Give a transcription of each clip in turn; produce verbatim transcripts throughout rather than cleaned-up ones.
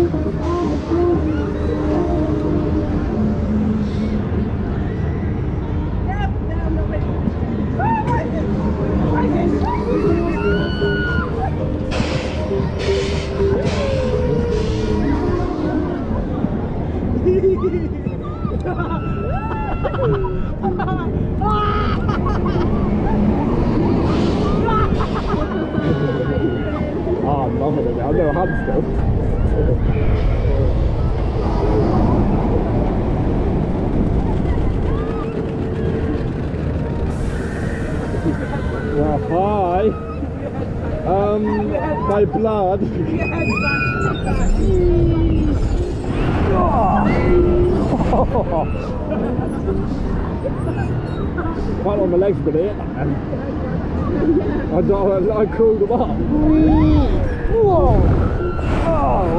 Oh, I'm loving it now. No hands still. Well, hi. Um, my blood. Quite on my legs with it. I, I, I crawled them up. Whoa. Oh.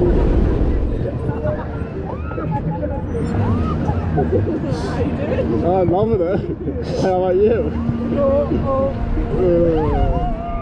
I'm loving it. How about you? Oh, oh.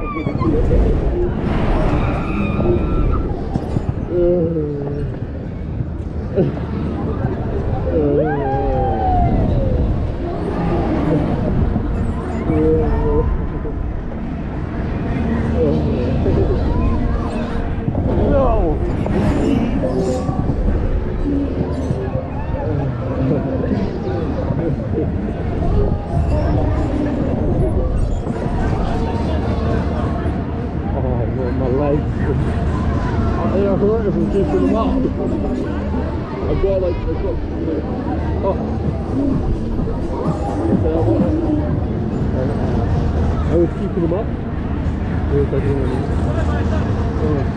I hurt if we keep them up. I've got like, I've got, oh. I was keeping them up. I was like, oh.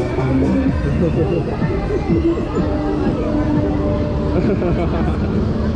Ha ha ha ha.